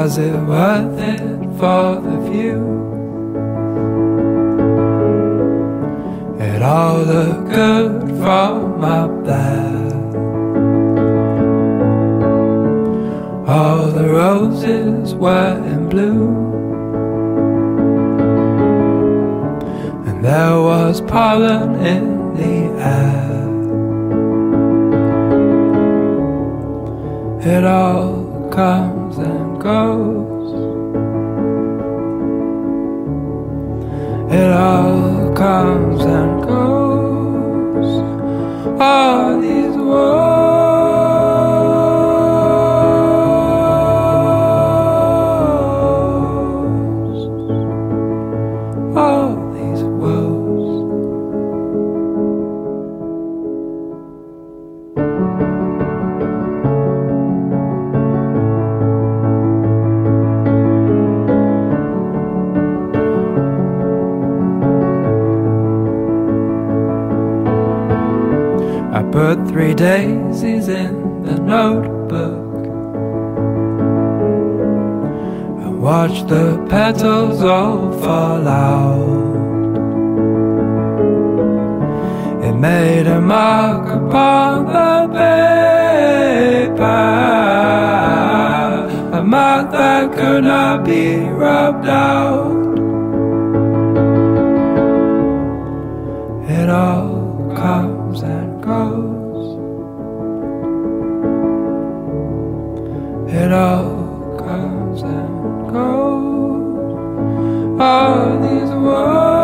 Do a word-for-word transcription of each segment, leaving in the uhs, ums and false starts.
Was it worth it for the view? It all looked good from up there. All the roses were in bloom, and there was pollen in the air. It all comes and goes. It all comes and goes. All these words. I put three daisies in the notebook and watched the petals all fall out. It made a mark upon the paper, a mark that could not be rubbed out. It all comes and goes. It all comes and goes. All these words.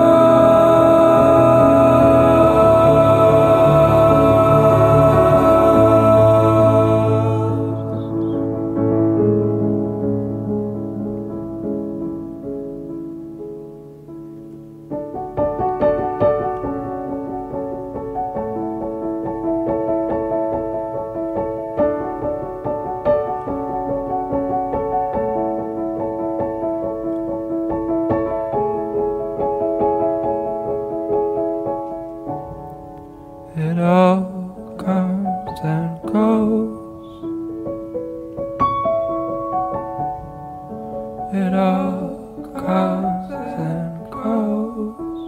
It all comes and goes. It all comes and goes.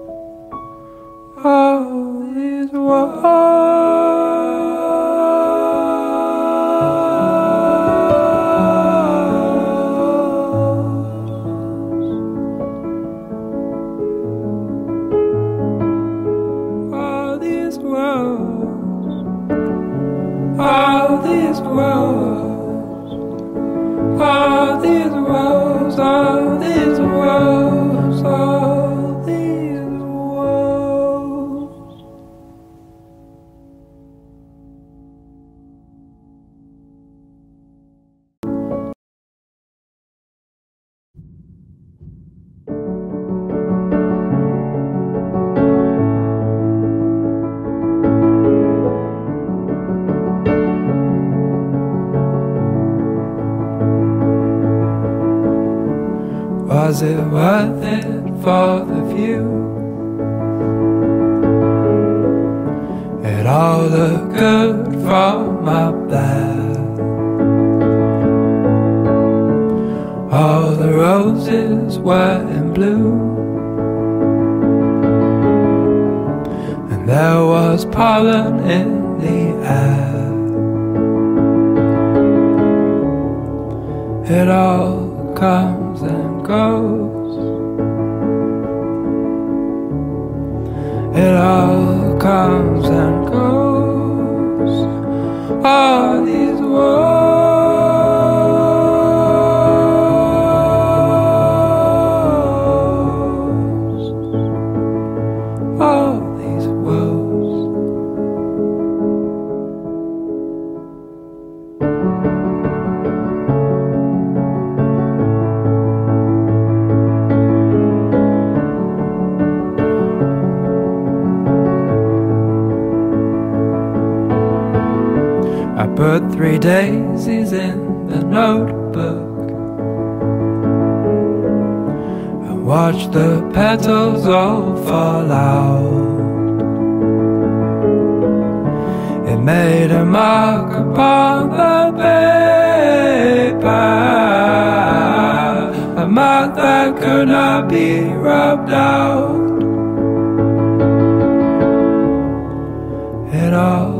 All these words. All these words, all these words, all these words, all these words. Was it worth it for the view? It all looked good from up there. All the roses were in bloom, and there was pollen in the air. It all comes and goes. It all comes and goes. All these words. All these words. I put three daisies in the notebook and watched the petals all fall out. It made a mark upon the paper, mouth that could not be rubbed out. It all